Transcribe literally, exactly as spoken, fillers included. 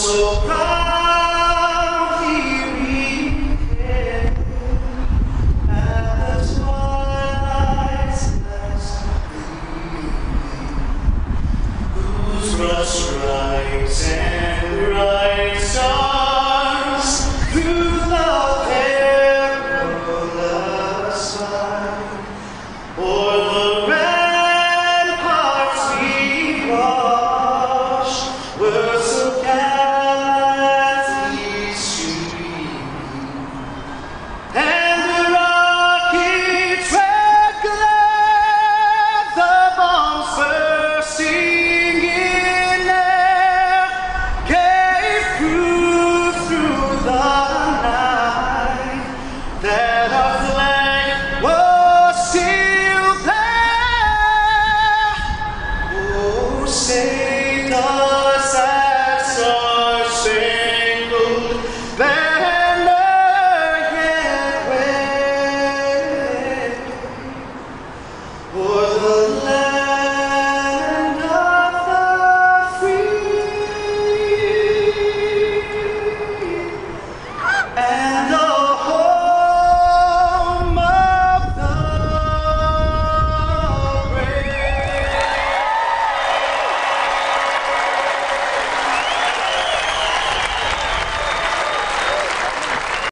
so proudly we came at the twilight's last gleaming, whose broad stripes and bright stars through the perilous fight o'er the ramparts we watched were so gallantly streaming, and the rockets red glare, the bombs bursting in air, gave proof through the night that our flag was still there. Oh, saved us at Star-Spangled Banner yet waving o'er